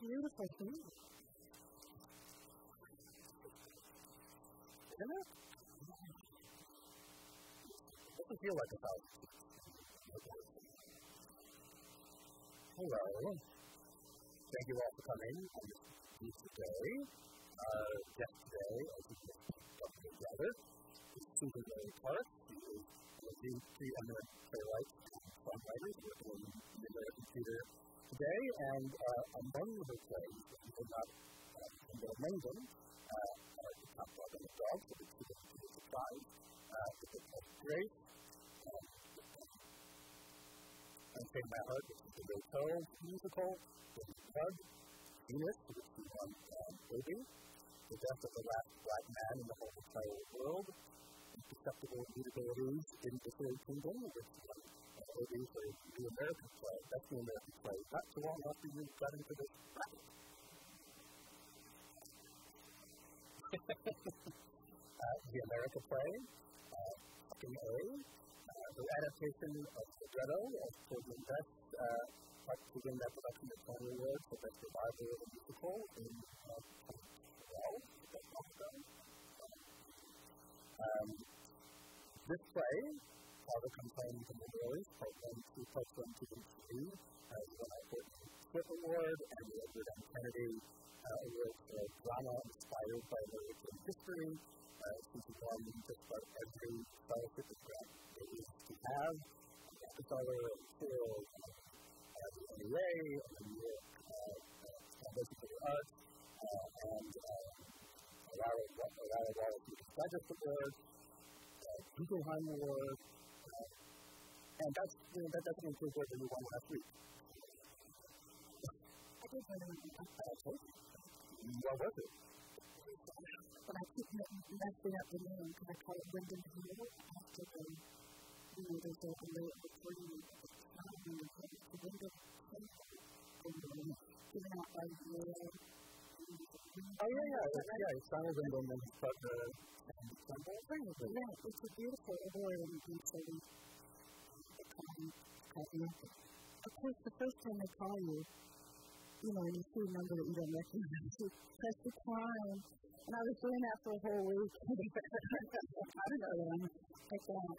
beautiful thing. Isn't it? It doesn't feel like a house. Hello. Thank you all for coming on this beautiful day. Our guest today, as you can gather, is Susan Mary Park. She is one of the preeminent playwrights and songwriters working in the American theater today, and among her plays, you will not among them, the Top Dog and the Dog, so it's to the surprise, the Book of Grace, Unchain My Heart, which is the Rachel musical, the Bud, Venus, which is on Baby, The Death of the Last Black Man in the Whole Entire World, Imperceptible Mutabilities in the Third Kingdom, which is a New American play. That's the American play. Not too long after you got into this bracket. The America play, Fucking A, the adaptation of Libretto of Children's Best, helped to win that production at Tony Awards for Best Revival of a Musical in 2012. This play, Father Comes Home from the Wars, Part 1, 2, Part 1, 2, and 3, won our 14th Swift Award and the Edward M. Kennedy Award for drama inspired by American history. Since we won just about every fellowship grant that we have, the Rockefeller, Phil, the NEA, and the New York Foundation for the Arts, and Lara Wallace Digest Award, Guggenheim Award, and that doesn't include what we won last week. I did win What was it? But I keep messing up the name because I call it Wyndham Hill after there's a late recording of the time and the Wyndham Hill given out by Yale. Oh, yeah, it's Donald Wyndham and his partner, Sandy Trumbull. Yeah, it's a beautiful award and so we call it. Of course, the first time they call you, and you see a number that you don't recognize, you press the time. And I was doing that for a whole week. I don't know them. Like that.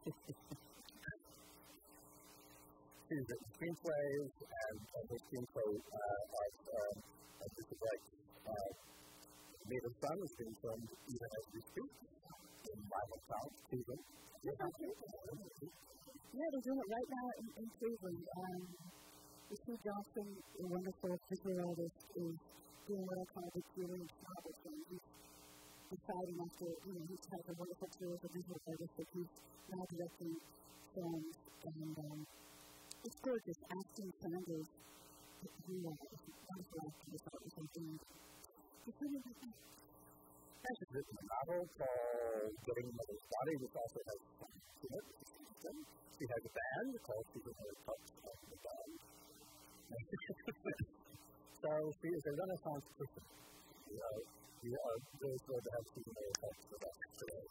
She's written screenplays, and her screenplay of Mr. Bright's Native Son is being filmed even as we speak in my hometown, Cleveland. Yeah, they're doing it right now in Cleveland. Steve Johnson, a wonderful visual artist, is doing what I call the curated novel film. He's deciding after, he's had a wonderful career as a visual artist that he's now directing films. And it's gorgeous. Ashton Sanders, who is a wonderful activist, is something. She's written a novel called Getting Mother's Body, which also has some in it. She has a band called Susan Mary Park of the Band. So she is a Renaissance person. We are very thrilled to have Susan Mary Park with us today.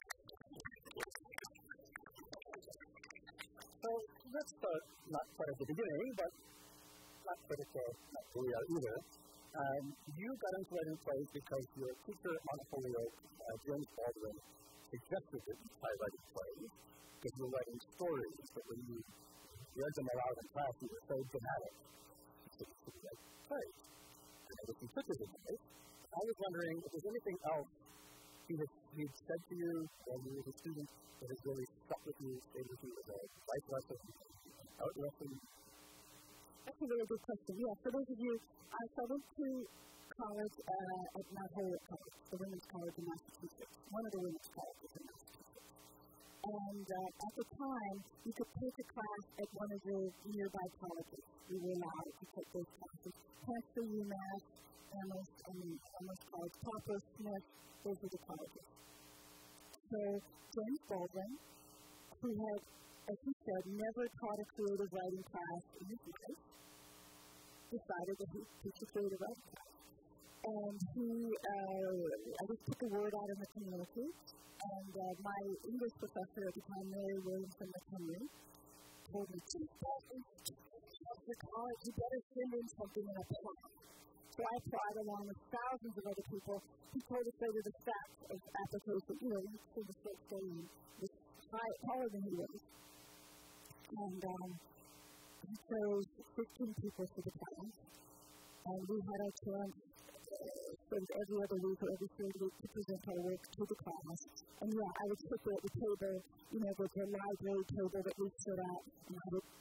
So let's start not quite at the beginning, but not quite at not where we are either. You got into writing plays because your teacher at Montpelier, James Baldwin, suggested that you try writing plays because you were writing stories, but when you read them aloud in class, you were so dramatic. So you should write plays. And I guess you took his advice. I was wondering if there's anything else he'd said to you when you were a student that has really stuck with you, stayed with you as a life lesson, an art lesson. That's a really good question. Yeah, for those of you, I went to college at Mount Holyoke College, the Women's College in Massachusetts, one of the women's colleges in Massachusetts. And at the time, you could take a class at one of the nearby colleges. You were allowed to take those classes. Hampshire, UMass, Amherst College, Poplar, Smith, those are the colleges. So James Baldwin, who had, as he said, never taught a creative writing class in his life, decided that he'd teach a creative writing class. And I just put the word out in the community. And my English professor at the time, Mary Williamson McHenry, told me, James Baldwin, after college, you better send in something in a plot. So I applied along with thousands of other people who told us they were the stats of application. You know, you see the state stadium was taller than he was. And he chose 15 people for the class. And we had our chance sort of every other week or every third week to present our work to the class. And yeah, I would sit there at the table, you know, the library table that we stood at, and I would,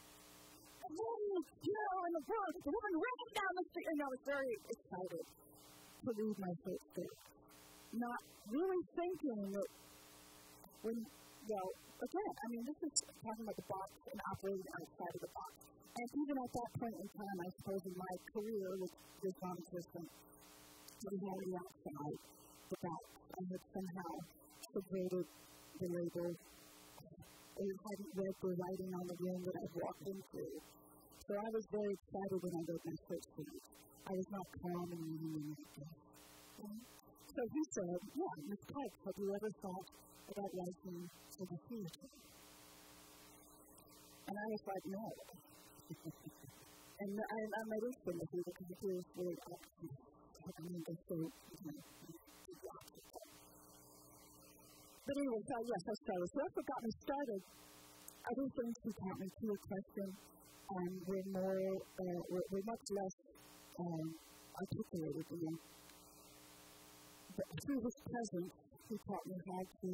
in the world, the woman running down the street, and I was very excited to read my first story. Not really thinking that when, well, again, I mean, this is talking about the box and operating outside of the box. And even at that point in time, I suppose in my career with Islamic system, the reality outside the box, I had somehow subverted the label. I hadn't read the writing on the room that I'd walked into. So I was very excited when I read my first page. I was not calm and reading in that case. So he said, yeah, Ms. Pikes, have you ever thought about writing for the theater? And I was like, no. And I'm not interested in the theater because the theater is really awesome. I mean, they're so, but anyway, so yes, I started. So that's what got me started. Other things who taught me to your question were much less articulated than that. But through his presence, he taught me how to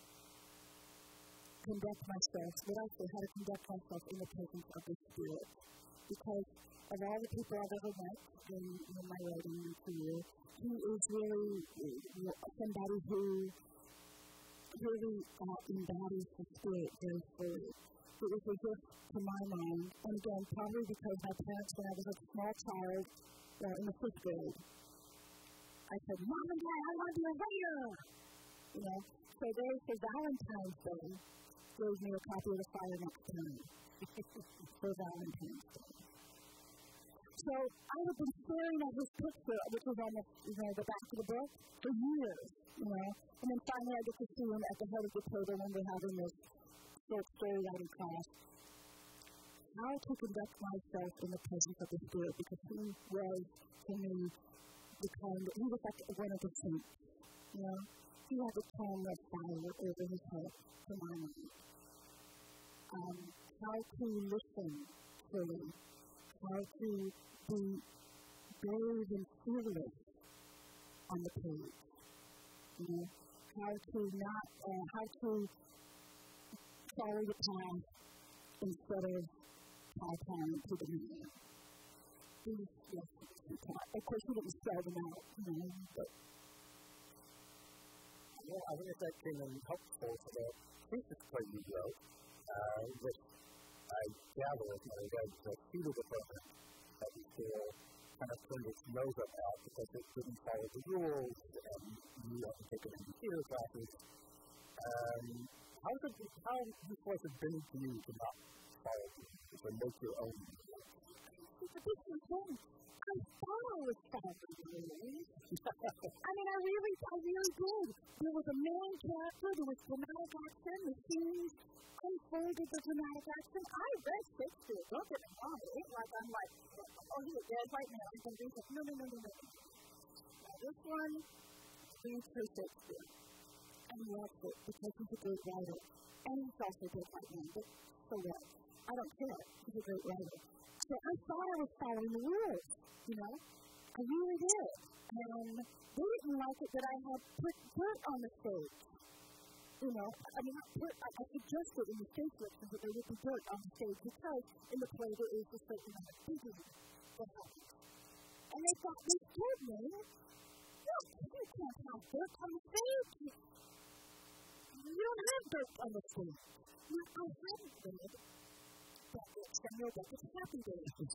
conduct myself, but also how to conduct myself in the presence of the Spirit. Because of all the people I've ever met in my writing career, he is really somebody who really embodies the Spirit very fully. It was a gift to my mind, and again, probably because my parents, when I was a small child, in the 5th grade, I said, Mom and Dad, I want to be a writer! You know, so they, for Valentine's Day, gave me a copy of The Fire Next Time for Valentine's Day. So I had been staring at his picture, which was on the back of the book, for years, you know. And then finally I get to see him at the head of the table when we're having this short story writing class. How to conduct myself in the presence of the Spirit, because he was, to me, he was like one of the saints, you know. He had the tone of fire over his head, to my mind. How to listen fully, how to be brave and fearless on the page, you know, how to follow the path instead of kowtowing to the man. These lessons he taught. Of course, he didn't spell them out, you know, but. Well, I think it's actually helpful for the thesis play you wrote, which I gather when I read the theater department that the school kind of turned its nose up at because it didn't follow the rules and you had to take it into theater classes. How useful has it been to you to not follow the rules or make your own rules? It's a big thing. I thought I was following the rules. I mean, I really did. There was a main character, there was dramatic action, the scenes unfolded the dramatic action. I read Shakespeare, don't get me wrong. It ain't like I'm like, oh, he's dead right now. I'm going to do something. No. Now, this one reads for Shakespeare. And he loves it because he's a great writer. And he's also dead right now. But so what? I don't care. He's a great writer. So I thought I was following the rules, you know. I really did. And they didn't like it that I had put dirt on the stage. You know, I mean, I suggested in the stage lectures that there would be dirt on the stage because in the play there is a certain amount of digging that happens. And they told me, look, you can't have dirt on the stage. You don't have dirt on the stage. Now, I hadn't read Samuel Beckett's Happy Days.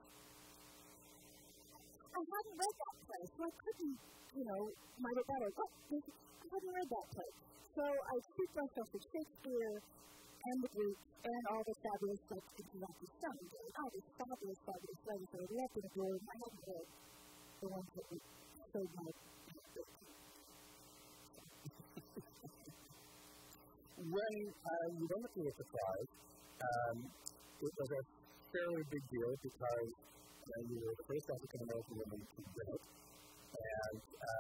I hadn't read that play, so I couldn't, might have better. I hadn't read that play. So I speak myself to Shakespeare and the Greek and all the fabulous sections of the sun. All these fabulous writers that I left in the world. I hadn't read the ones that would save my book. When you went to the surprise, it was a fairly big deal because you were the first African American woman to win it. And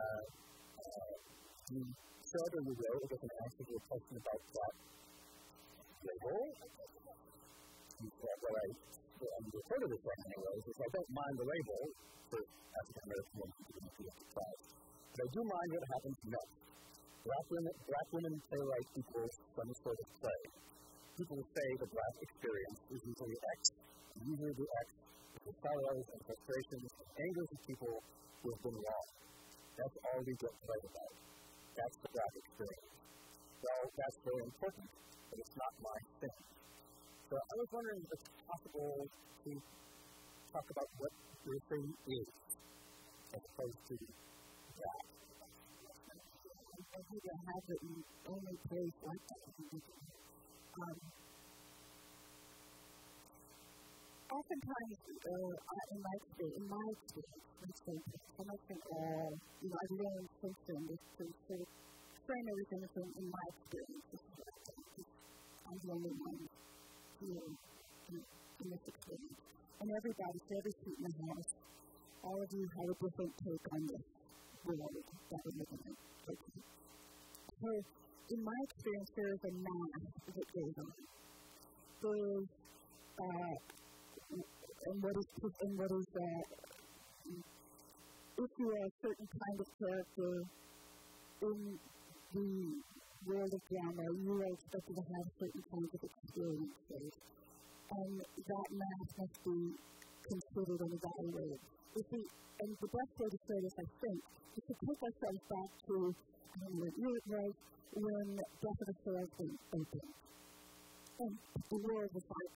you said or you wrote, it was an answer to a question about that label. You said, well, I'm reported this one anyways, is I don't mind the label for African American women to be tried. But I do mind what happens next. Black women playwright equals some sort of play. People say the black experience is usually X, and usually the X is the sorrows and frustrations and angers of people who have been wrong. That's all we get to write about. That's the black experience. Well, that's very important, but it's not my thing. So I was wondering if it's possible to talk about what your thing is, as opposed to that. I think I have it in only place like that. Oftentimes, in my experience, and I think all, I've learned since then to sort of frame everything in my experience. I'm the only one here in this experience. And everybody, so every seat in the house, all of you have a different take on this world that we're living in. So, in my experience, there is a math that goes on. There's, if you are a certain kind of character in the world of drama, you are expected to have certain kinds of experiences. And that math must be considered and evaluated. And the best way to say this, I think, is to take ourselves back to what year it was when Death of a Salesman opened. And the world was like,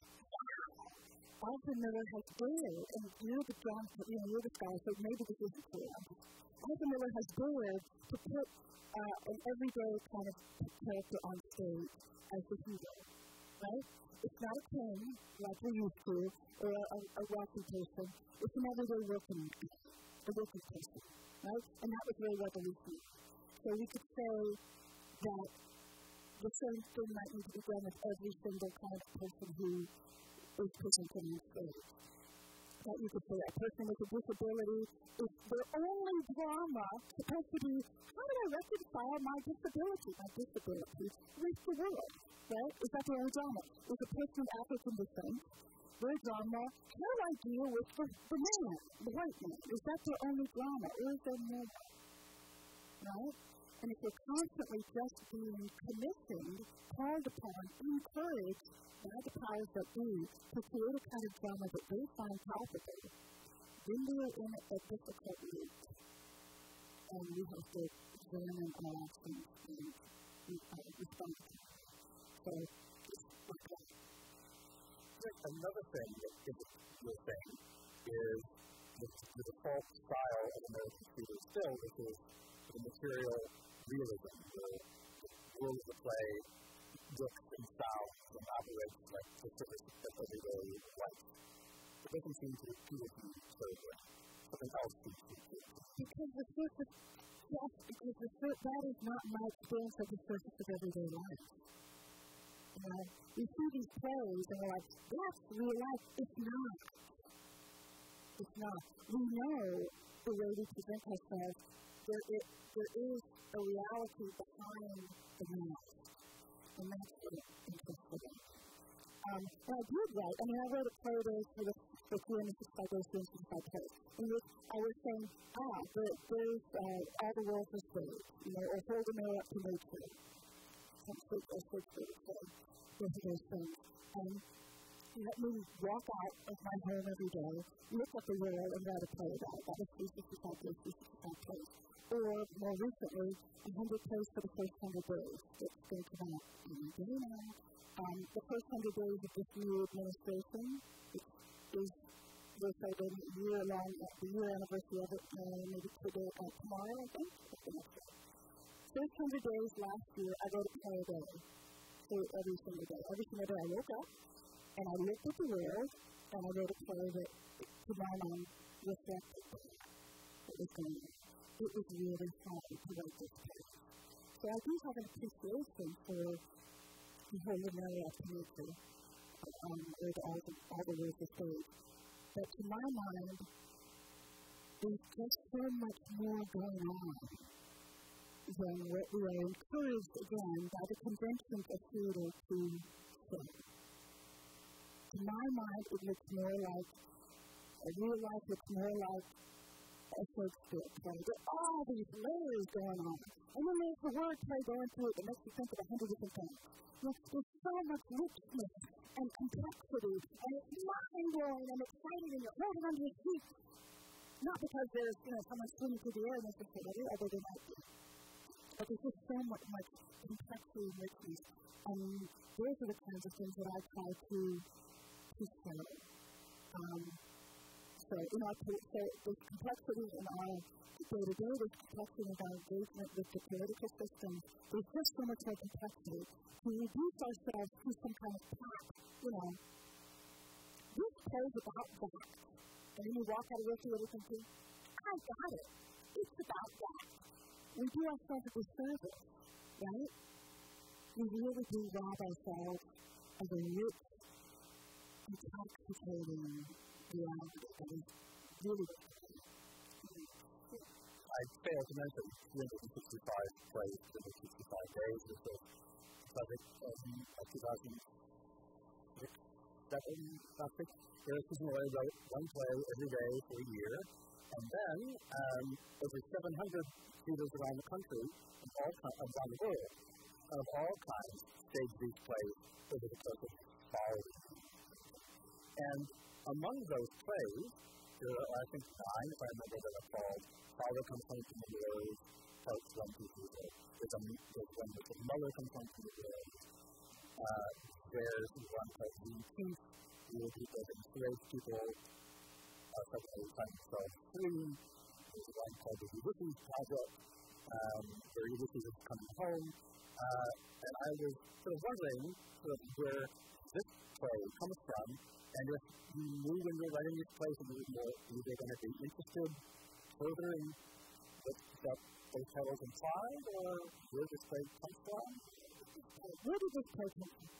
Arthur Miller has dared, and you're the guy, so maybe this isn't clear. Arthur Miller has dared to put an everyday kind of character on stage as the hero, right? It's not a king, like we used to, or a wealthy person. It's an everyday working person, right? And that was very revolutionary. So we could say that the same thing might need to be done with every single kind of person who is presented on stage. That you could say a person with a disability is their only drama supposed to be, how do I reconcile my disability with the world, right? Is that their only drama? Is a person of African descent, their drama, how do I deal with the man, the white man? Is that their only drama, or is there more? Right? And if you're constantly just being commissioned, called upon, encouraged by the powers that be to create a kind of drama that they find palpable, then we are in a difficult loop. And we have to examine our actions and respond to them. So, it's like that. Another thing that you're saying is the default style of American theater still, which is the material realism, the world of the play looks and sounds and operates like the service of everyday life. It doesn't seem to appeal to you very well. Something else seems to appeal to you. Because that is not my experience of the surface of everyday life. We see these plays and we're like, that's real life. It's not. It's not. We know the way we present ourselves. There is a reality behind the mask. And that's what interested me. And I did write. I wrote a play for the Queerness of Psychosis and Psychosis. In which I was saying, there's all the world is saved, or hold the mirror up to nature. Both of those things. And let me walk out of my home every day, look at the world, and write a play about it. That was 365 Plays. Or, more recently, 100 Plays for the First 100 Days. It's going to come out any day now. The first 100 days of this new administration we're celebrating the year anniversary of it, maybe today, tomorrow, I think. First 100 days last year, I wrote a play a day. So every single day. Every single day I woke up, and I looked at the world, and I wrote a play that, to my mind, reflected what was going on. It was really fun to write this play. So I do have an appreciation for the whole linear activity, with all the words of stage. But to my mind, there's just so much more going on than what we are encouraged, again, by the conventions of theater to say. To my mind, it looks more like, real life looks more like a Shakespeare play. There are all these layers going on. And then there's the wordplay going through it that makes you think of 100 different things. There's so much richness and complexity, and it's mind-blowing and exciting, and you're holding onto your feet. Not because there's, someone swimming through the air necessarily, although there might be. But there's just so much complexity and richness. And those are the kinds of things that I try to show. So there's complexity in our day-to-day, there's complexity in our engagement with the political system. There's just so much more complexity. To reduce ourselves to some kind of path, this plays about that. And then you walk out of this theater thinking, I got it. It's about that. We do ourselves a disservice, right? We really do rob ourselves of a rich, intoxicating reality that is really I failed to mention 365 plays, 365 days, which was project of 2006, 2006. Susan Roy wrote one play every day for a year, and then over 700 theaters around the country, around the world, of all kinds, staged these plays over the course of 5 years. And among those plays, there are, I think, 9, if I remember, that are called Father Comes Home from the Wars, Parts 1, 2, 3, 4. There's one with Mother Comes Home from the Wars. There's one called The Peace, where people encourage people from the time themselves free. There's one called The Ulysses Project, where Ulysses is coming home. And I was sort of wondering where this play comes from, and if you knew when you were writing these plays that you were either going to be interested further in what those titles implied, or where this play comes from? Where did this play come from?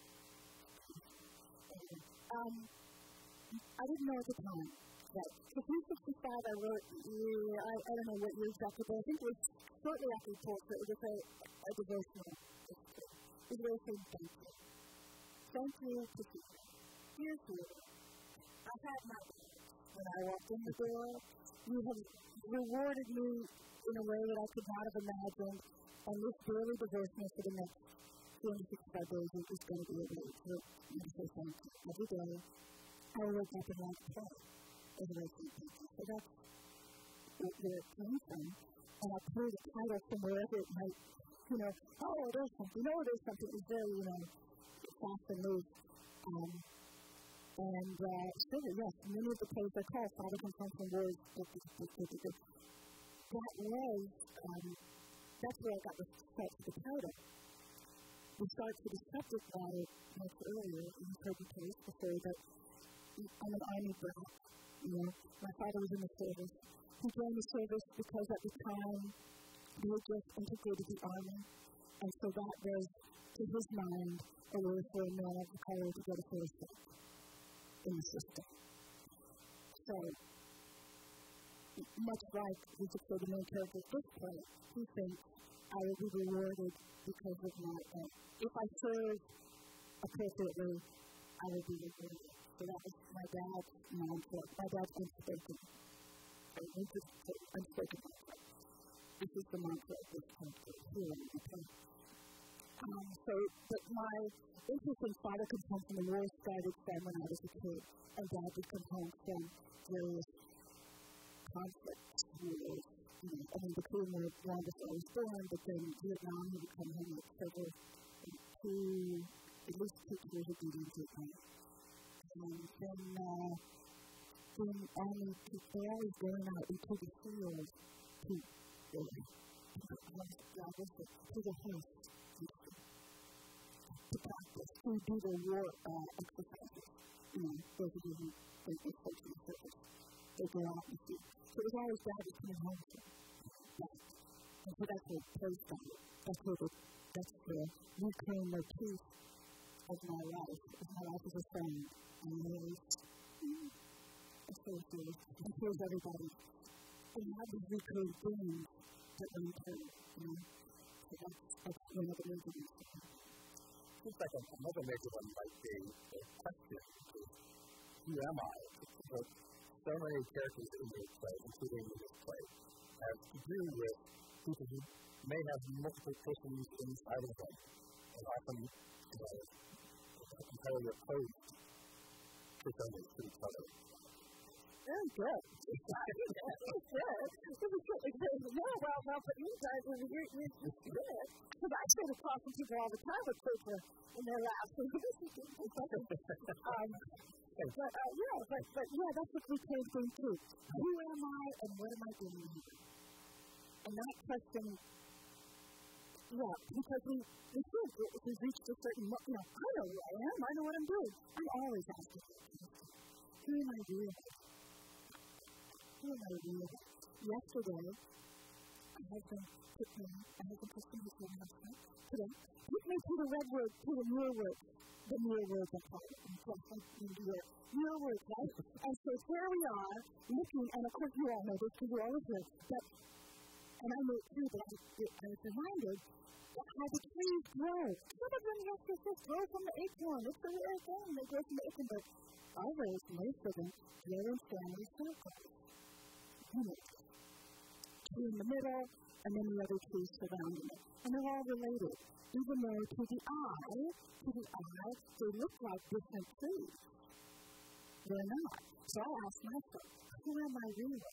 I didn't know at the time. Right. So 365, I wrote, I don't know what year exactly, but I think it was shortly after the Pulitzer. It was a devotional. It was very thank you. Thank you to people. Here's you. I had my when I walked in the door. You have rewarded me in a way that I could not have imagined, and this daily devotional for the next 365 days is going to be a way to say thank you. Every day, I wake up and want to pray. So that's where it came from. And I pulled the title from wherever it might, there's something. There's something. It was very, fast and loose. Yes, many of the plays I call Father Comes Home from Wars. That's where I got the start to the title. The start to the subject matter much earlier, and you've heard the case before, that I'm an Army brat. My father was in the service. He joined the service because at the time we had just integrated the Army, and so that was, to his mind, a way for a man of the color to get a fellowship in the system. So, much like we could say the main character of this play, he thinks I will be rewarded because of my if I serve appropriately, I will be rewarded. So that was my dad's mantra. My dad's unspoken. Unspoken mantra. This is the mantra of this country here in the play. But my interest in Father Comes Home from the War started from when I was a kid, and Dad would come home from various conflicts, wars. The Korean War one before I was born, but then Vietnam, he would come home with several, at least 2 years of duty in Vietnam. And then Army people, they're always going out into the field to the house. To practice, to do the war exercises. Those of you who think they're social service, they go out and see. So it was always Dad was coming home from that. And so that's where it plays from. That's the reclaim the truth of my life. My life as a friend. And I was associated. And here's everybody. And how did we create things that we create, So that's one of the major ones. Seems like another major one might be the question, who am I? So many characters in this play, including in this play, have to do with people who may have multiple persons inside of them, and often, entirely opposed personas to each other. Very good. That's good. But you guys, you're good. Because I try to talk to people all the time with paper in their laps. But that's what we came to. Who am I and what am I doing here? And that question, because we think if we've reached a certain, I know who I am, I know what I'm doing. I'm always asking, who am I doing? Yesterday, my husband took me today, took me to the redwood, to the muirwoods. The muirwoods, I call it. Muirwoods, right? And so here we are, looking, and of course you all know this because you're always here, and I know it too, but I was reminded how the trees grow. Some of them just grow from the acorn. It's a rare thing. They grow from the acorn, but others, most of them, grow in family circles. Tree in the middle, and then the other trees surrounding it. And they're all related, even though to the eye, they look like different trees. They're not. So I asked myself, who am I really?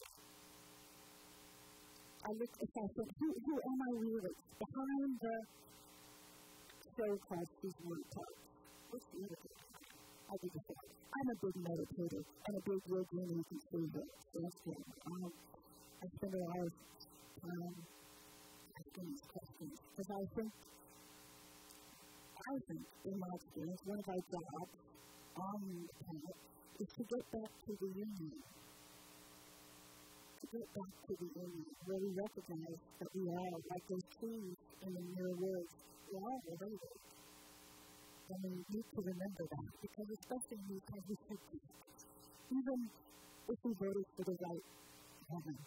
I think, who am I really? Behind the so-called seasonal types. What's the other thing? I'll be the same. I'm a big meditator and a big yogi, and you can see that. So that's good. I spend a lot of time asking these questions because I think, in my experience, one of our jobs on the planet is to get back to the union. Where we recognize that we are, like those trees in the mirror words, we're all related. And we need to remember that, because especially in these times, we forget. Even if we voted for the right heaven.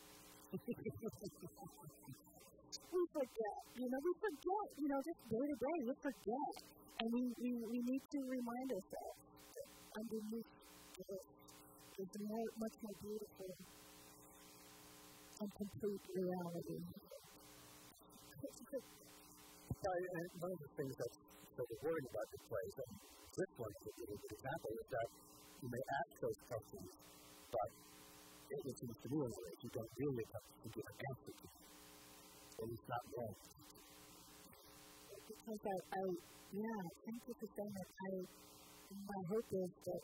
We forget. Just day to day, we forget. And we need to remind ourselves that underneath this is a much more beautiful and complete reality. One of the things that's worrying about this place, and this one is a really good example, is that you may ask those questions, but it seems to me that you don't really have to give an answer to them. At least not yet. Because thank you for saying that. My hope is that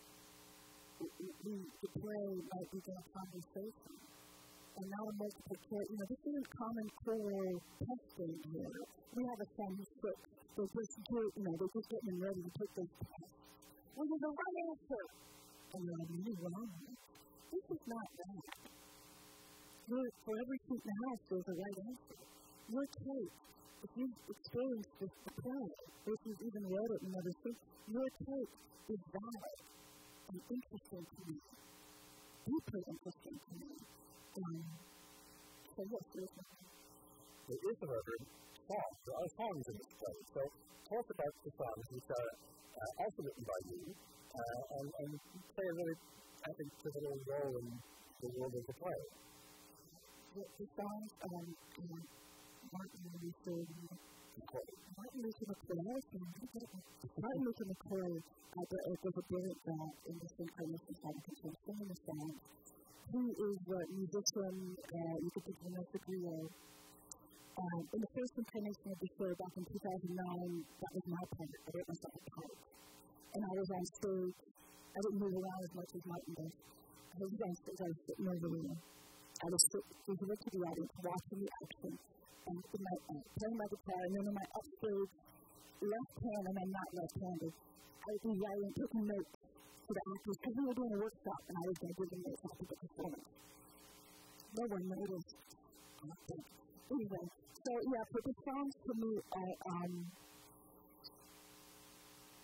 the play might begin a conversation. And not a multiple choice. This isn't common core testing here. We have a son who's sick. They're just getting ready to take those tests. Well, there's a right answer. And you're wrong. This is not that. For every seat in the house, there's a right answer. Your take, if you've experienced this play, or if you've even read it and never seen, your take is valid and interesting to me. Deeply interesting to me. There is, however, songs. There are songs in this play. So talk about the songs which are also written by you and play a really, I think, pivotal role in the world of the play. The songs, Martin Luther McCoy. There's a brilliant guy in this incarnation song who can sing the songs. He is a musician, you could think of him as the griot. In the first incarnation of the show back in 2009, that was my part. I wrote myself a part. And I was on stage. I didn't move around as much as Martin does. I was on stage, I was sitting over there. I was looking to the audience, watching the action, and playing my guitar, and then in my upstage left hand, and I'm not left-handed, I would be writing, taking notes to the actors, because we were doing a workshop, and I was going to give them notes after the performance. No one noticed. Anyway, but the songs to me are,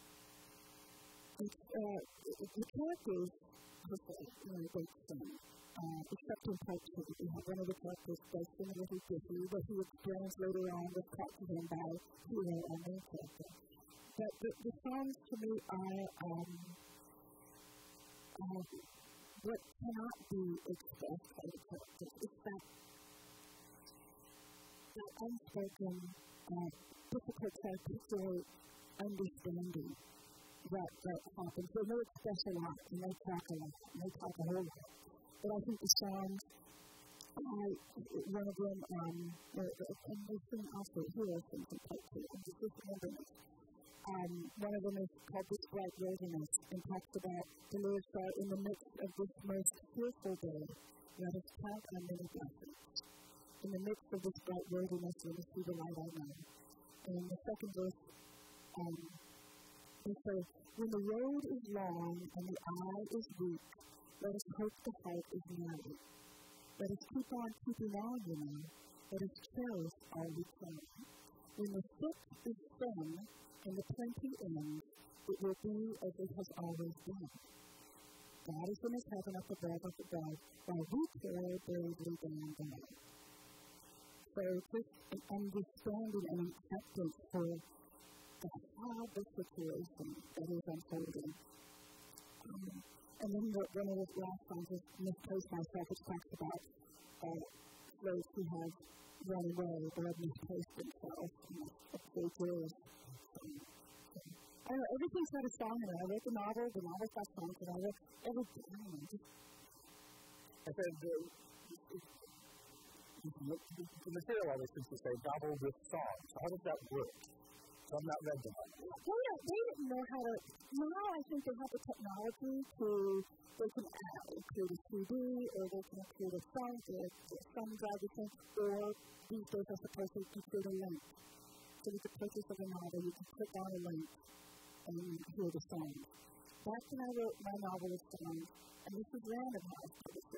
the characters, they sing. except in part 2. We have one of the characters based in a little ditty that he explains later on was taught to him by Hero, our main character. But the songs to me are what cannot be expressed by the characters. It's that unspoken, difficult to articulate understanding that happens. They may express a lot, and they talk a lot, and they talk a whole lot. But I think the songs, one of them, and we've seen also Hero sings in part 2, and just remember this. One of them is called This Bright Wilderness, and talks about the lyrics are, in the midst of this most fearful day, let us count our many blessings. In the midst of this bright wilderness, let us see the light I know. And in the second verse, they say, when the road is long and the eye is weak, let us hope the heart is merry. Let us keep on keeping on, Let us cherish all we can. When the thick is thin and the plenty ends, it will be as it has always been. God is in his heaven up above, while we toil bravely down below. So just an understanding and acceptance for the horrible situation that is unfolding. And then one of the last songs is Misplaced Myself, which talks about those who have run away, they have misplaced themselves, and it's very joyous. I don't know, everything's got a song in it. I wrote the novel's got songs, and I wrote everything. I don't know, I said, the material always seems to say novel with songs. How does that work? So I'm not read that. They didn't know how to. Now I think they have the technology they can create a CD, or they can create a song, some drive the thing, or these days I suppose you can create a link. So with the purchase of a novel, you can click on a link and hear the song. Back when I wrote my novel with songs, and this is Random House,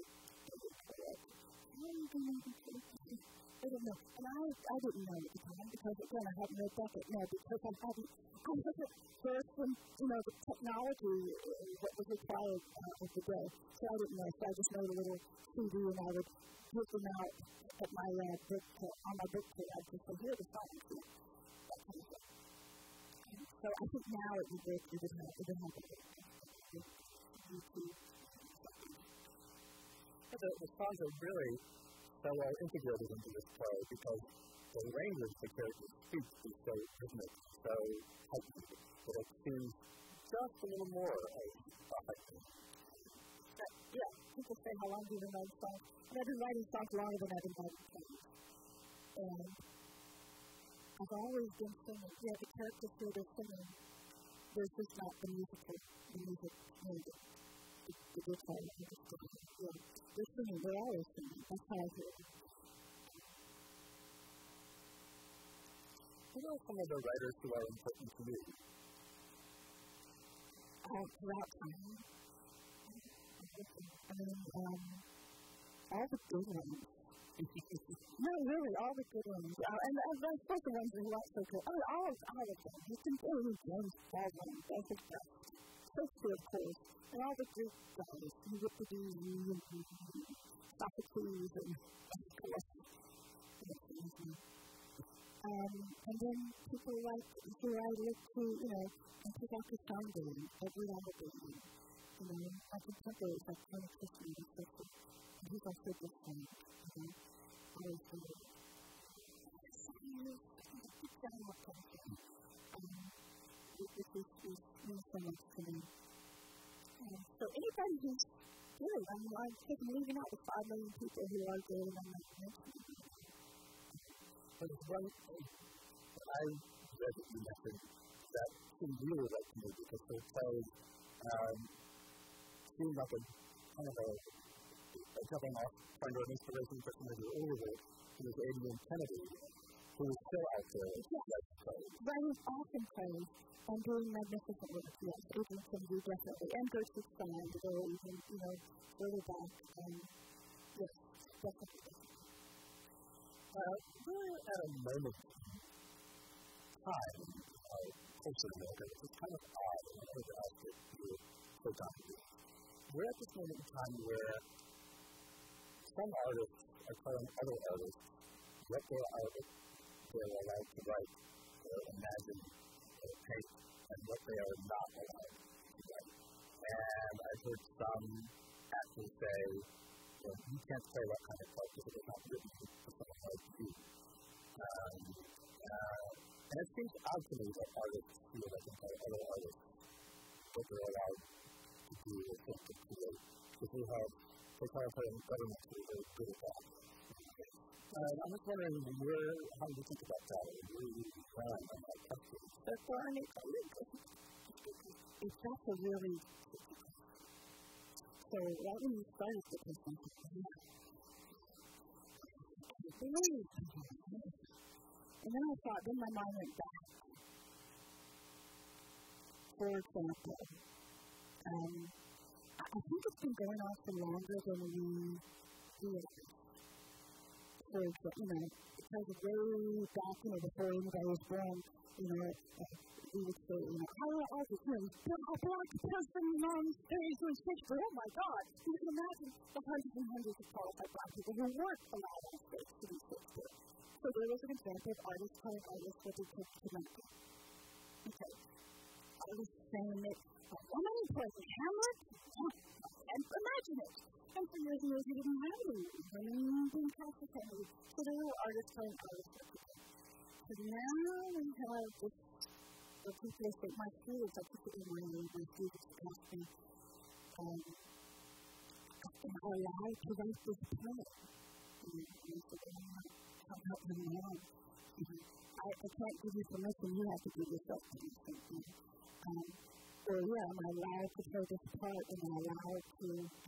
I don't know. And I didn't know at the time because, again, I hadn't read Beckett. No, because I wasn't versed in, the technology, what was required of the day. So I didn't know. So I just made a little CD and I would give them out at my on my book tour. I'd just say, here are the songs. That kind of thing. So I think now it would work. It would happen. The songs are really so well integrated into this play because the language the characters speak is so rhythmic, so heightened, that it seems just a little more heightened. Yeah, people say, how long do you write songs? And I've been writing songs longer than I've been writing plays. And I've always been singing. Yeah, the characters who they're singing, there's just not the music. The guitar, yeah. They're singing, they're always singing. That's how I hear it. Who are some of the writers who are important to you? Throughout time. All the good ones. No, really, all the good ones. And I suppose the ones that are not so good. All of them. You can go with James Baldwin. That's the best. Shakespeare, of course. And all the Greek guys, Euripides and Sophocles and Aeschylus. And then people like who I look to, and pick out the sounding, every album, my contemporaries like Tony Christman and so forth. And he's also a good friend, always good. Keep that up, this means so much to me. So anybody who's good, I'm taking leaving out the 5 million people who are good, and I'm not mentioning them. But there's one thing that I read that you mentioned that seemed really right to me because the play seemed like a kind of a jumping off point of inspiration for some of the older who was Adrian Kennedy, who was still out there. Yes, writing awesome plays and doing magnificent work. Yes, Adrian Kennedy definitely, and Gertrude Stein to go even further back. Yes, definitely. We're at a moment in time in our culture in America, which is kind of odd, and I wanted to ask if you would take on this. We're at this moment in time where some artists are telling other artists what they're allowed to write or imagine or paint and what they are not allowed to write. And I've heard some actually say, you can't play that kind of part because it was not written for someone like you. And it seems odd to me that artists feel they can tell other artists what they're allowed to do or think or create. Because we have totalitarian governments who are very good at that. I'm just wondering how you think about that or where you find on that question. It's that's a really so right when you started the question, and then I thought, then my mind went back. For example, I think it's been going on for longer than we realize. For example, because way back, before anybody was born, we would say, how are the things? A black person on stage in Shakespeare, oh my God! You can imagine the hundreds and hundreds of qualified black people who weren't allowed on stage to do Shakespeare. So there was an example of artists telling artists what they could connect with. Okay. I was saying that woman plays Hamlet, and imagine it. And for years and years, we didn't have any women being cast as Hamlet. So there were artists telling artists what to do. So now we have this, the people that my students, I keep it in mind, my students ask me, am I allowed to write this play? And I said, I'll help them now. I can't give you permission, you have to give yourself permission. Or am I allowed to play this part? Am I allowed to,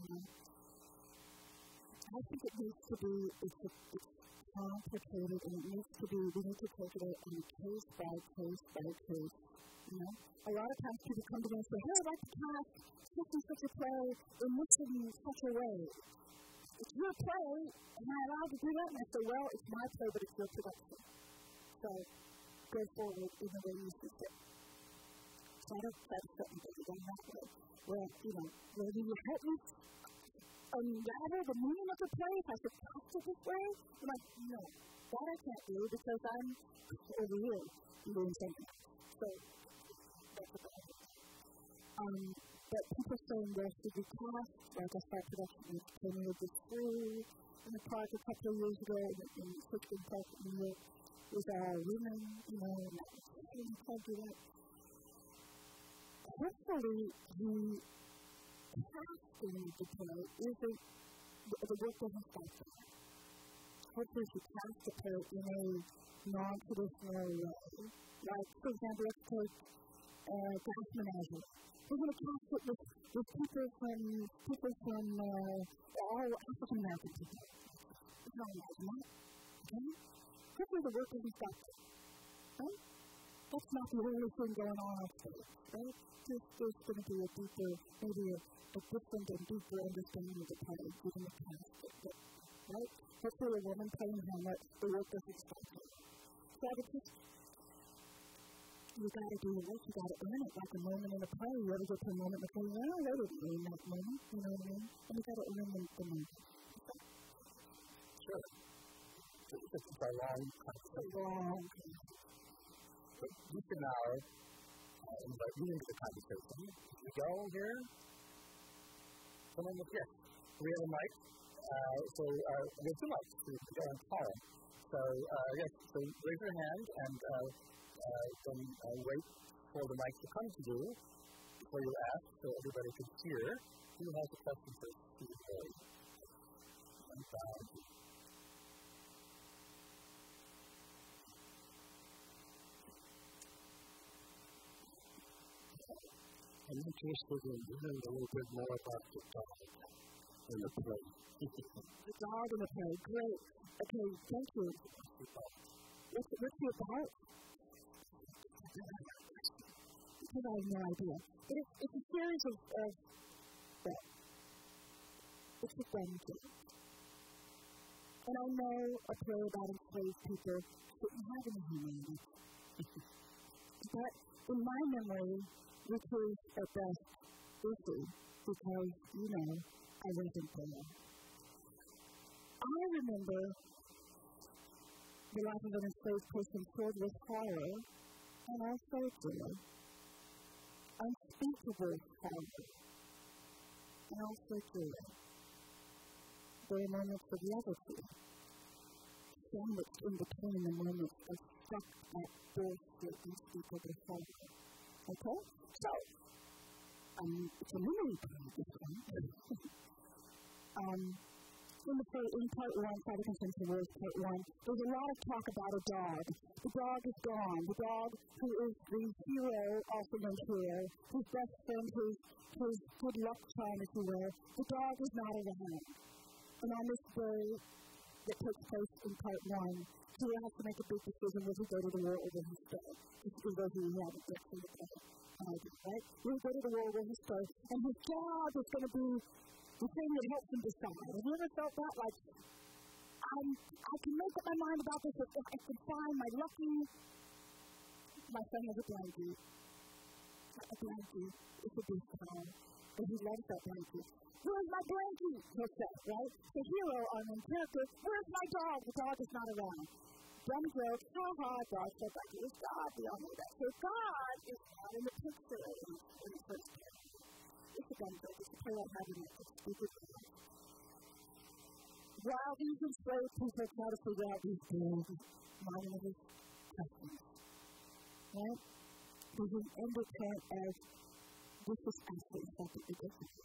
I think it needs to be, it's complicated and it needs to be, we need to take it on a case by case by case. A lot of times people come to me and say, hey, I'd like to cast such and such a play in this and such a way. It's your play, am I allowed to do that? And I say, well, it's my play, but it's your production. So, go forward in the way you see fit. So I don't try to set me down that way. Well, will you help me unravel the meaning of the play if I should cast it this way? I'm like, no, that I can't do because I'm over here doing something. So, that's about it. But people saying there should be cast, like I started production with Kenny with this through in the park a couple of years ago in Shakespeare Park in New York with our women, and I can't do that. Hopefully, the casting of the play isn't, the work doesn't stop there. Hopefully, if you cast the play in a non-traditional way, like, for example, let's take Gas Menagerie. We're going to cast it with people from all African American people. You can imagine that, okay? Hopefully, the work doesn't stop there, right? That's not the only thing going on stage, right? There's going to be a deeper, maybe a different and deeper understanding of the play, given the cast, right? Hopefully, a woman playing Hamlet, the work doesn't stop there. So I would just, you got to do the work, you got to earn it, like a moment in a play. You ever get to a moment and go, well, I didn't earn that moment, you know what I mean? And you got to earn the moment. Sure. This is a long conversation. But you can now invite you into the conversation. You go here. Someone with yes. We have a mic. So we have two mics. So you can go and call. So yes. So raise your hand and then wait for the mic to come to you before you ask, so everybody can hear. Who has a question for Steve Boyd? I'm interested in hearing a little bit more about the dog in the play. The dog in the play, great. Okay, thank you. What's it about? Because I have no idea. It's a series of it's a dungeon. And I know a play about enslaved people didn't have any humanity. But in my memory, which is at best issue, because, I wasn't there. I remember the life of an enslaved person filled with horror and also joy, unspeakable horror and also joy. There are moments of levity, sandwiched in between the moments of stuck-up bullshit unspeakable horror. Okay? So, it's a memory part, this one. In part one, Father Comes into Wars, part one, there's a lot of talk about a dog. The dog is gone. The dog who is the hero, also named Hero, his best friend, his good luck charm, if you will. The dog is not around. And on this day that takes place in part one, Hero has to make a big decision. Will he go to the war or will he stay? This is where he hasn't yet seen it, right? Will he go to the war or will he stay? And his job is going to be the thing that helps him decide. Have you ever felt that? Like, I can make up my mind about this if I can find my lucky. My son has a blankie. A blankie. It's a big time. And he loves that blankie. Where's my blankie? He'll say, right? The hero, our main character, where's my dog? The dog is not around. Dumb joke, dog said back to his God. We all know that. So God is not in the picture in the first place. It's a dumb joke. It's a play on having a stupid thing. While these enslaved people try to figure out these big, monumental questions, right? There's an undercurrent of this is actually something ridiculous.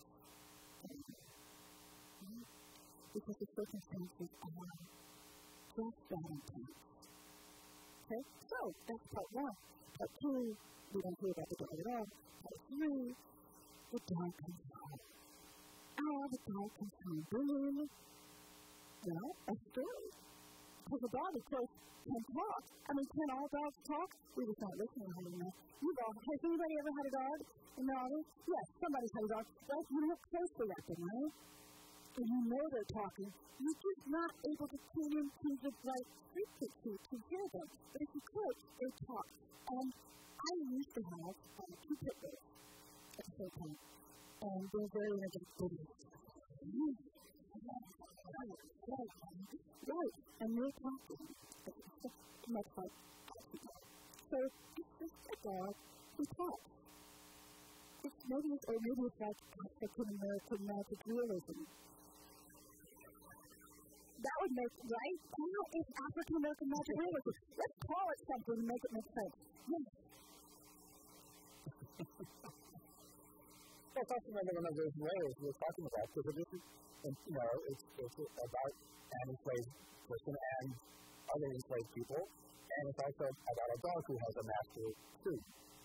Because the circumstances are just that intense. Okay? So, that's part one. Part two, we don't hear about the dog at all. Part three, the dog comes home. The dog comes home. Boom. Well, a story. Because a dog, of course, can talk. I mean, can all dogs talk? We just not listening hard enough. Has anybody ever had a dog in the audience? Yes, somebody's had a dog. Right? You look closely at them, right? And you know they're talking. You're just not able to tune into the right frequency to hear them. But if you could, they talk. And I used to have 2 pit bulls at the same time. And they're very energetic babies. Right. And they're talking. Much like so it's just a dog who talks. Maybe it's like African American magic realism. That would make, right? No, it's African American magic realism. Let's call it something and make it make sense. Yes. So it's also one of those ways we're talking about, because this is, it's about an enslaved person and other enslaved people, and it's also about a dog who has a master too.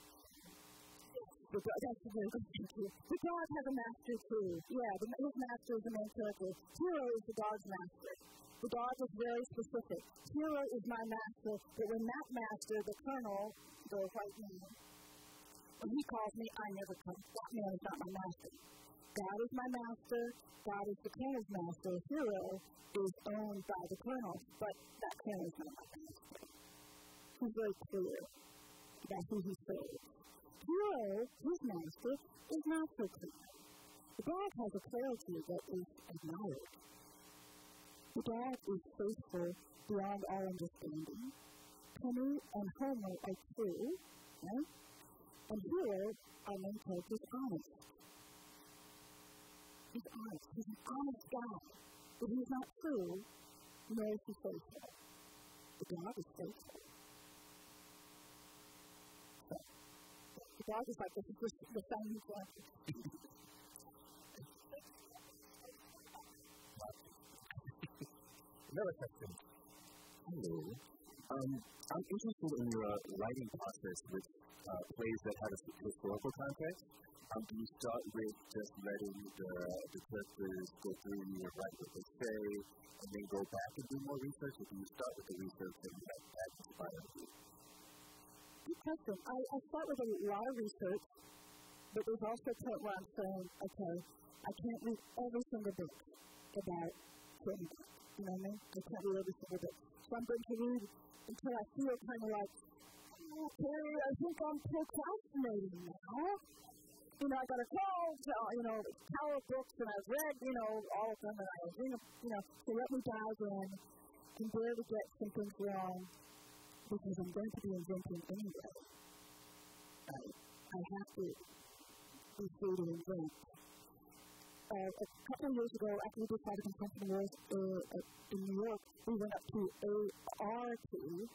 That's a very good thing. The dog has a master too. Yeah, his master is the main character. Hero is the dog's master. The dog is very specific. Hero is my master, but when that master, the colonel, the white man, when he calls me, I never come. That man is not my master. God is my master. God is the colonel's master. Hero is owned by the colonel, but that colonel is not my master. He's very clear about who he serves. Hero, his master, is not so clear. The dog has a clarity that is admired. The dog is faithful beyond our understanding. Penny and Homer are true, right? And Hero, our main character, is honest. He's honest. He's an honest guy. If he's not true, nor is he faithful. The dog is faithful. The dog is like the shiny dog. Another question. Hello. I'm interested in your writing process with plays that have a historical context. Do you start with just letting the characters go through and write what they say, and then go back and do more research, or do you start with the research and let that inspire you? Good question. I start with a lot of research, but there's also a point where I'm saying, okay, I can't read every single book about Trinity. You know what I mean? I can't read every single book. So I'm going to read until I feel kind of like, okay, I think I'm procrastinating now. I got a call, power books, and I've read, all of them, and I was so let me dive in and dare to get some things wrong because I'm going to be inventing anyway. I have to be free to invent. A couple of years ago, after we did Private Consumption Awards in New York, we went up to ART,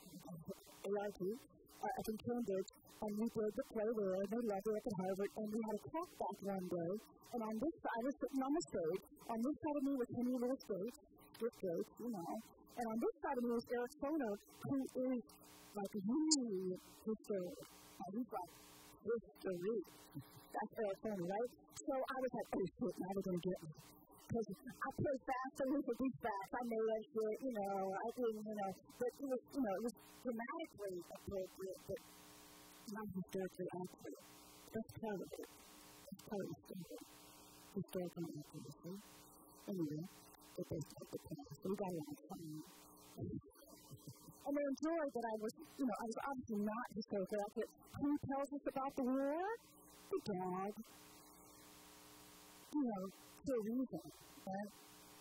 up in Cambridge, and we did the play there, and they loved it up at Harvard, and we had a talk back one day, and on this side, I was sitting on the stage, on this side of me was Henry Louis Gates, and on this side of me was Eric Foner, who is like really historic. He's like history. That's Eric Foner, right? So I was like, oh shit, now they're going to get me. Because I play fast, so who could be fast? I know that shit, I didn't, but it was dramatically appropriate, but not historically accurate. That's part of it. That's part of the story. Historical accuracy. Anyway, it based off the past. So we got a lot of fun. And they enjoyed that I was obviously not historically accurate. Who tells us about the war? The dog. For a reason, right?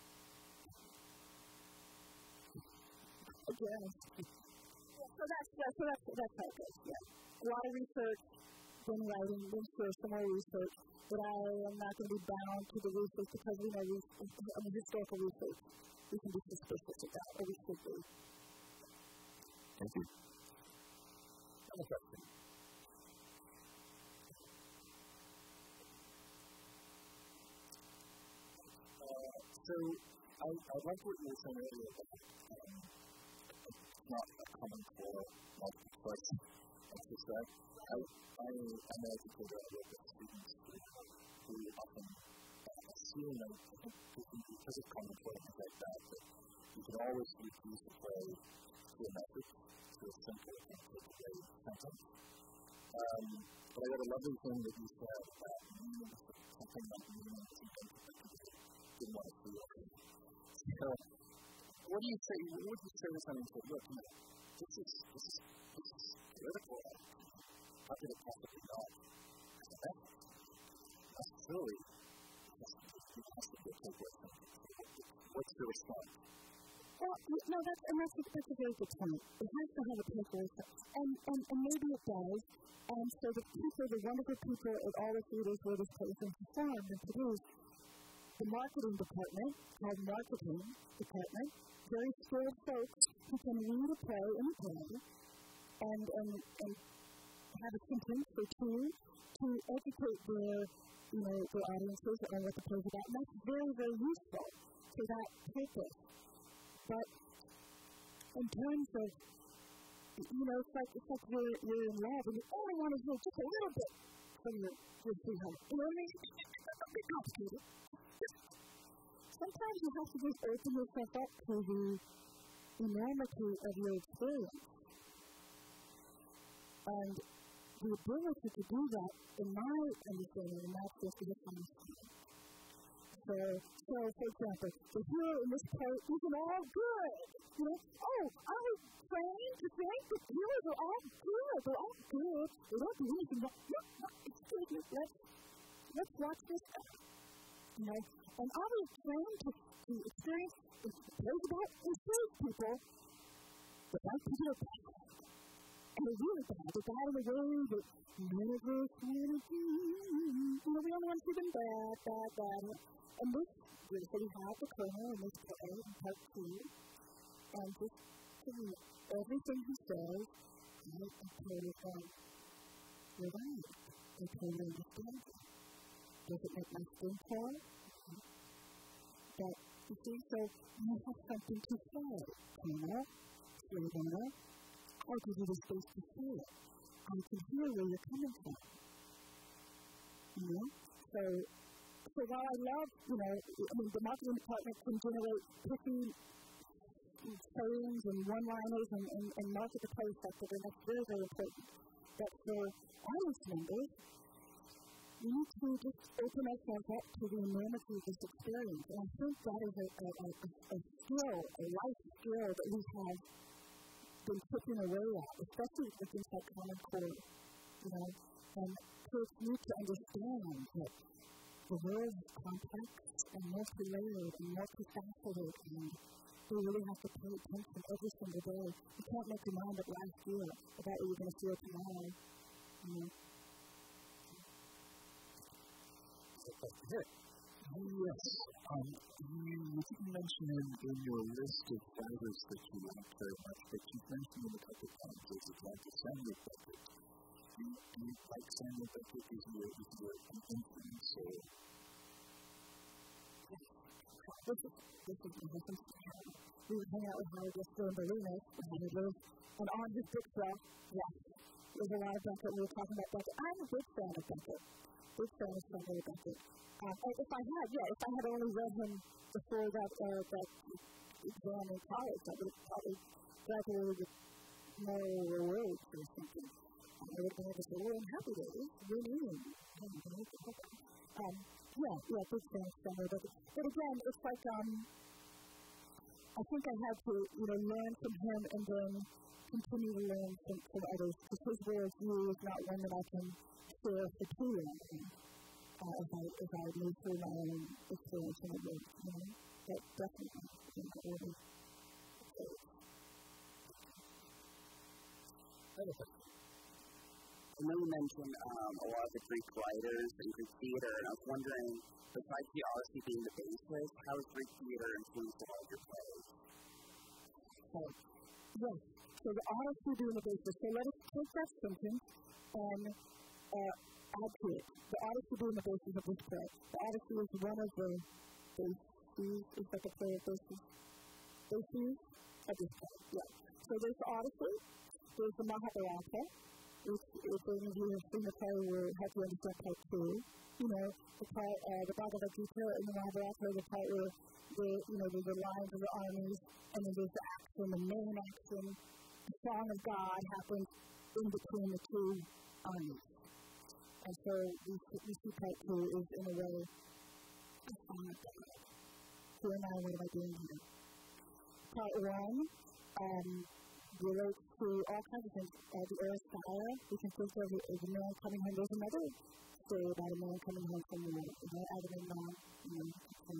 Again. So that's how it goes, yeah. A lot of research, been writing, been sure some more research, but I am not going to be bound to the research because we know historical research. We can be suspicious of that, or we should be. Thank you. Another question. So, I like what you were saying earlier about not a common core, not a question, as you said. I'm an educator. I work with students who often assume that because of common core and things like that you can always reduce the play to a message, to a simple and takeaway sentence. But I got a lovely thing that you said about meaning, something like meaning isn't going to didn't want to feel. So, what do you say? What would you say to someone who said, look, this is political. How could it possibly not? That's silly. It has to be a takeaway sentence. What's the response? Well, no, that's a very good point. It has to have a takeaway sentence. And maybe it does. And so the wonderful people at all the theaters where this play has been performed and produced, the marketing department, called marketing department, very skilled folks who can read a play in a play and have a sentence or two to educate their audiences on what the play is about. And that's very, very useful for that purpose. But in terms of, it's like you're in love and you only want to hear just a little bit from your sweetheart. You know what I mean? It's a bit complicated. Sometimes you have to just open yourself up to the enormity of your experience. And the ability to do that, in my understanding, and that's just the difference. So, for example, the hero in this play isn't all good. I was trained to think that heroes are all good. They're all good. They don't do anything wrong. No, excuse me. Let's watch this out. And I was trained to experience plays about enslaved people, but that's people are bad. And they're really bad. They're bad in a way that never can be. We only want to see them bad. And this, so we have the colonel in this play in part 2, and just everything he says, I totally you're right. I totally understand it. Does it make my skin crawl? But, you see, so you have something to say, Colonel. I'll give you the space to say it. I can hear where you're coming from. So while I love, the marketing department can generate pithy sayings and one-liners and market the play effectively, and that's very, very important. But for audience members, we need to just open ourselves up to the enormity of this experience. And I think that is a skill, a life skill that we have been chipping away at, especially with things like Common Core. And kids need to understand that the world is complex and multi-layered and multifaceted, and they really have to pay attention every single day. You can't make your mind up last year about what you're going to feel tomorrow. Yes. You didn't mention in your list of writers that you like very much, but you've mentioned him a couple of times as a type of Samuel Beckett. Do you like Samuel Beckett? Is he an influence? This is we would hang out with Howard yesterday in Berlin, and on his bookshelf, there's a lot of Beckett. We were talking about Beckett. I'm a big fan of Beckett. Big fan of Samuel Beckett. If I had only read him before that exam in college, I would have probably graduated with more rewards or something. I would have been able to say, well, I'm happy with it. Big fan of Samuel Beckett. But again, it's like, I think I had to, learn from him and then continue to learn from others, because his worldview is not one that I can share for too long. If I move through my own experience in the world, but definitely in my order. I know you mentioned a lot of the Greek writers and Greek theater, and I was wondering, besides the Odyssey being the basis, how has Greek theater influenced a lot of your plays? Yes. So the Odyssey being the basis. So let us take that sentence and add to it. The Odyssey being the basis of this play. The Odyssey is one of the bases. It's like a play of bases. Bases of this play. Yeah. So there's the Odyssey. There's the Mahabharata, which, if any of you have seen the play, will help you understand part 2. The part, the Bhagavad Gita and the Mahabharata, the part where there's the lines of the armies, and then there's the action, the main action. The song of God happens in between the two armies. And so we see part 2 is, in a way, the song of God. Who am I? What am I doing here? Part 1 relates to all kinds of things. The Aristotle, we can think of it as a man coming home. There's another story about a man coming home from war. Adam and Eve.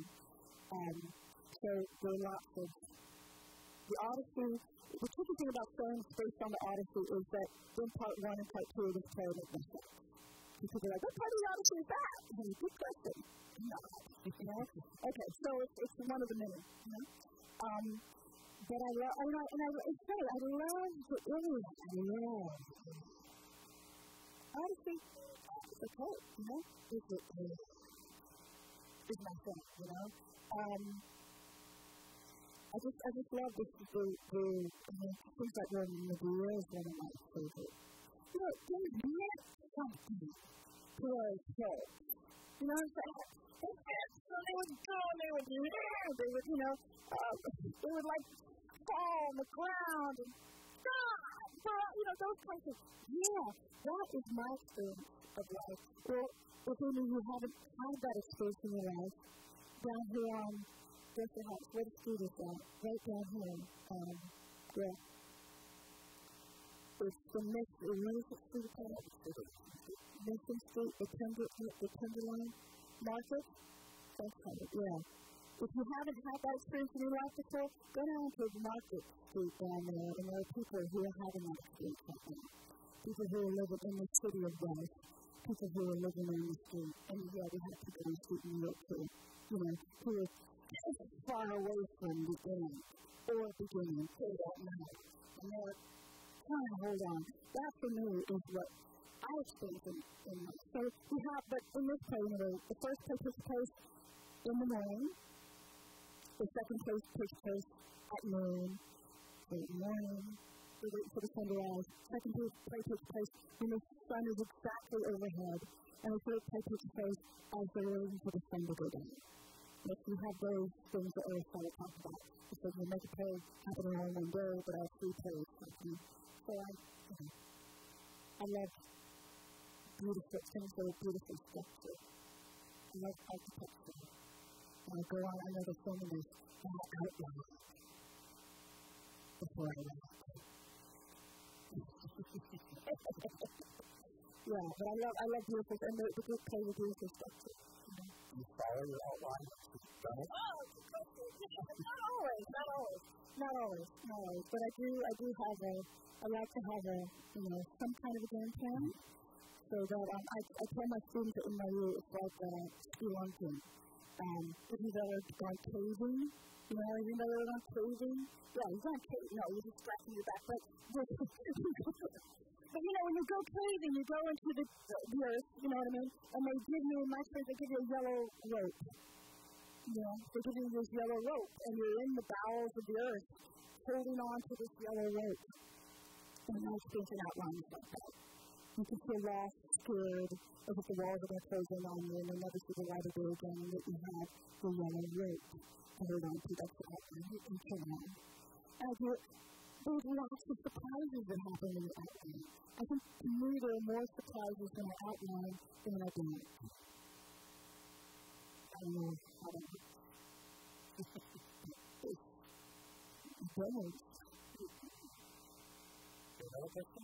So there are lots of... The Odyssey, the tricky thing about stories based on the Odyssey is that in part 1 and part 2 of this play make no sense. People are like, what part of the Odyssey is that? Good question. No. Okay, so it's one of the many. But I love, it's funny, I love the Iliad. I love Odyssey. It's okay, It's my thing, I just love this, things like the Medea is one of my favorites. They meant something to those kids. You know what I'm saying? They would go and they would live. They would, they would like fall on the ground and those kinds of, that is my experience of life. Well, if any of you haven't had that experience in your life, down here on Berkeley House, where the street is at, right down here, it's the Mission Street, the Tenderloin Market. That's kind of, If you haven't had that experience in your life before, go down to the Market Street down there, and there are people who are having that experience right now. People who are living in the city of wealth, people who are living on the street, and we have people on the street in New York too, who are far away from the end or beginning, they don't know. And they're trying to hold on. That for me is what I experience in life. So we have, but in this play, the first play takes place in the morning. The second place takes place at noon. In the morning, we wait for the sun to rise. Second play takes place when the sun is exactly overhead. And the third play takes place as they're waiting for the sun to go down. If you have those things that Aristotle talks about, he says you make a play happening all in one day, but I have 3 plays happening. So I love beautiful things that are beautifully structured. I love architecture. And I go on another thing and there's that outline before I laugh. Yeah, but I love vehicles, and the good play with vehicles stuff too. You follow your outline. Done it? Oh, not always. But I do have I like to have some kind of a game plan, so that I tell my students that in my year it's like spelunking. If you've ever gone caving, you've ever gone caving? Yeah, you've gone caving. No, you're just scratching your back. But when you go caving, you go into the earth, you know what I mean? And they give you, in my church, they give you a yellow rope. They give you this yellow rope, and you're in the bowels of the earth, holding on to this yellow rope. And I think an outline like that. You can feel lost, scared, as if the walls are going to close in on you, and you'll never see the light of day again, and that you have the yellow rope to hold on to. That's the outline. You can turn on. There's lots of surprises that happen in the outline. I think to me there are more surprises in an outline than in a game. I don't know how to do it. Another question?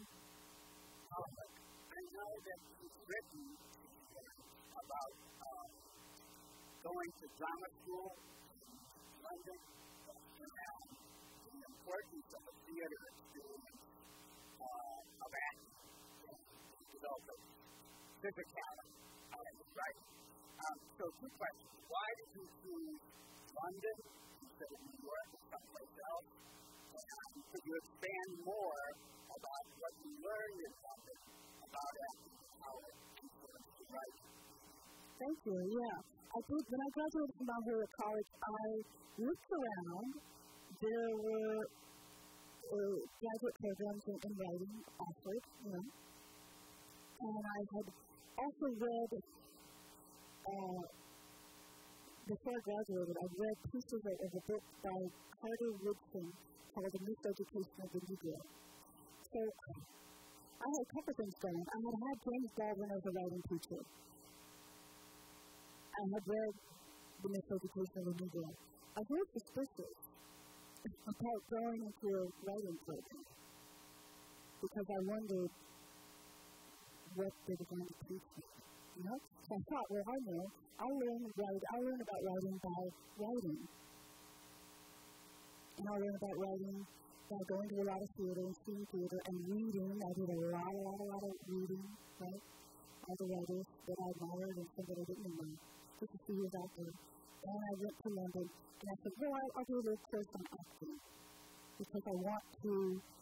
I know that you've written about going to drama school in London and the importance of a theater experience of acting and developing physicality out of it, right? So two questions. Why did you choose London instead of New York or someplace else? And could you expand more about what you learned in London about acting and how it influenced your writing? Thank you, yeah. I did, when I graduated from Mount Holyoke College, I looked around. There were graduate programs in writing offered, and I had also read, before I graduated, I read pieces of a book by Carter Woodson called The Miseducation of the Negro. So I had a couple things going. I had James Baldwin as a writing teacher. I had read The Miseducation of the Negro. I was very suspicious about going into a writing program because I wondered what they were going to teach me. So I thought, well, I know. I'll learn about writing by writing. And I'll learn about writing by going to a lot of theater and seeing theater and reading. I did a lot of reading, right? All the writers that I admired and some that I didn't know. Just a few years out there. And I went to London and I said, well, I'll do a little course on acting because I want to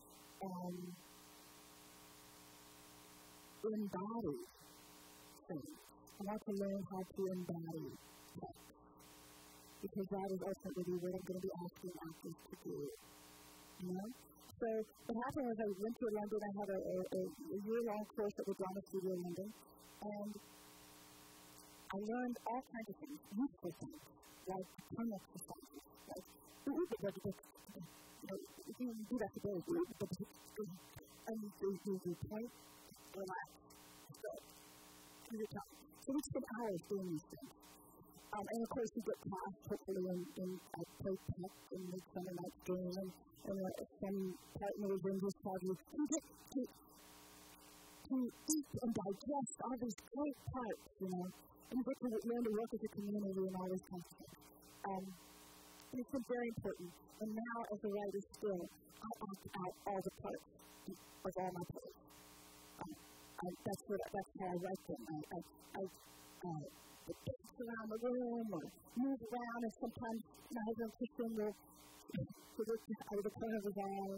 embody things. I want to learn how to embody text because that is ultimately what I'm going to be asking actors to do. So what happened was I went to London. I had a year-long course at the Drama Studio in London, and I learned all kinds of things, useful things, like tongue exercises. Like, if you do that today, and you point, relax, stop, to your tongue. So we spent hours doing these things. And of course, you get class, hopefully, in play tech and Midsummer Night's Dream, and some partners in this project. You get to eat and digest all these great parts, and you get to learn to work as a community and all these kinds of things. And it's been very important. And now, as a writer still, I act out all the parts of all my plays. That's how I write them. I dance around the room or move around, and sometimes my husband Christian will look out of the corner of his eye.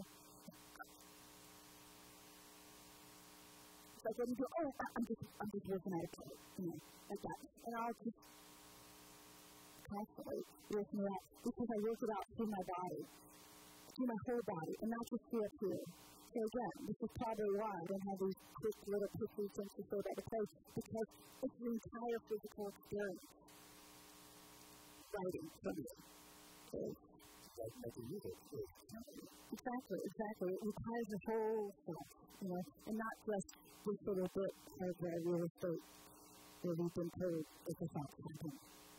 It's like when you go, I'm just working out a play, like that. And I'll just constantly work me out because I work it out through my body, through my whole body, and not just through up here. So again, this is probably why I don't have these quick little pictures things to show about the play, because it's the entire physical experience. Writing from you. So, like making music. Exactly. It requires the whole stuff, and not just this little bit of real estate where we've been told it's a fact something.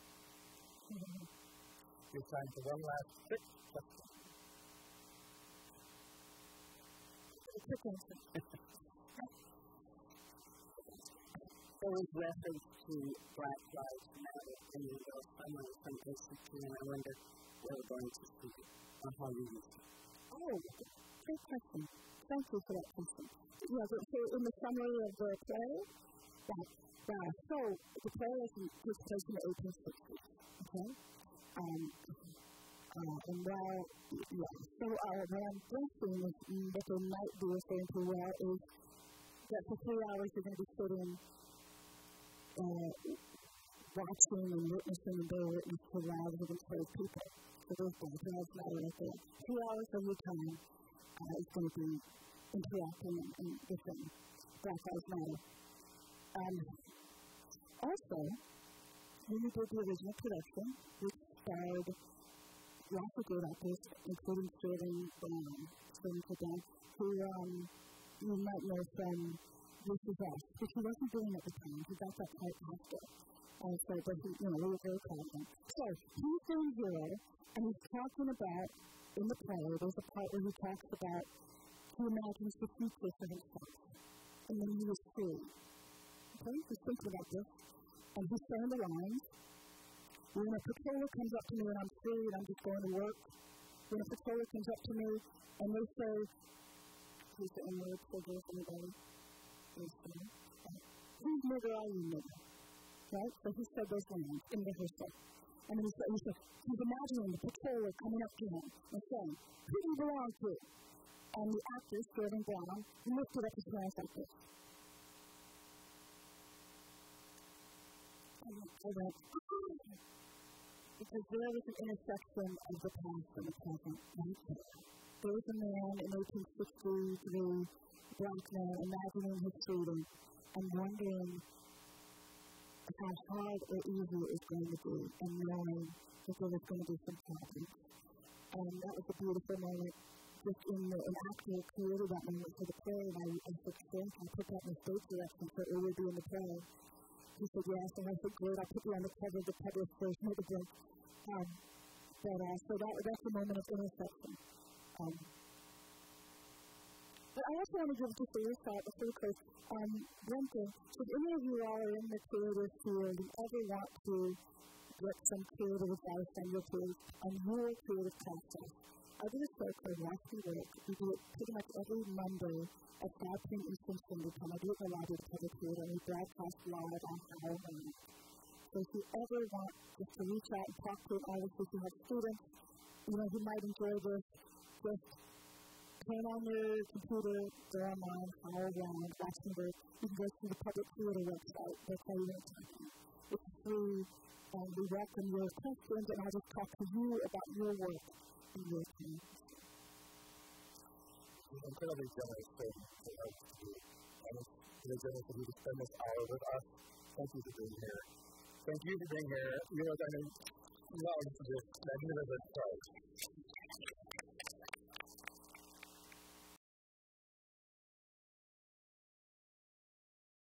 It's time for one last quick question. always reference to Black Lives Matter in the summer in some institute, and I wonder what we're going to see on how you use it. Oh, great question. Thank you for that question. Yeah, so in the summary of the play, so the play takes place in the 1860s, okay? And while, so what I'm guessing is what they might be referring to is that for 3 hours you're going to be sitting watching and witnessing and bear witness to lives of enslaved people. So those Black Lives Matter right there. 2 hours of your time is going to be interacting and different Black Lives Matter. Also, when we did the original production, which starred lots of great actors, including Sterling Brown, who you might know from This Is Us, which he wasn't doing at the time. He got that part after. So, but he, we were very proud of him. So, he's doing Zero, and he's talking about, in the play, there's a part where he talks about he imagines the future for himself. And then he was free. Okay? Just think about this. And he's saying the lines. When a patroller comes up to me and I'm free and I'm just going to work, when a patroller comes up to me and they say, who's the N-word for this, anybody? Whose nigger are you, nigger? Right? So he said those lines in rehearsal. And then he said, he's imagining the patroller coming up to him and saying, who do you belong to? And the actor, Sterling Brown, lifted up his hands like this. And I went, because there was an intersection of the past and the present. Right? There was a man in 1863, Black man, imagining his freedom and wondering how hard or easy it was going to be, and knowing that there was going to be some problems. And that was a beautiful moment. Just an actor created that moment for the play, and I said, Frank, I put that in the stage direction so it would be in the play. He said, yes, and I said, great, I'll put you on the cover of the published version of the book. So that's a moment of intersection. But I also want to give just a little thought before we close. One thing, if any of you all are in the creative field and ever want to get some creative advice on your creative process, I do a show called Watch Me Work. We do it pretty much every Monday at 5 p.m. Eastern Standard Time. I do it in the lobby of the Public Theater, and we broadcast live on Howell Morning. So if you ever want just to reach out and talk to an artist, if you have students, who might enjoy this, just turn on your computer, go online, follow around, watch me work. You can go to the Public Theater website. That's how you want to talk to me. It's free, and we welcome your questions, and I'll just talk to you about your work and your team. It's incredibly generous thing to us to do. And it's really generous of you to spend this hour with us. Thank you for being here. Thank you for being here. You know, I love this magnificent place.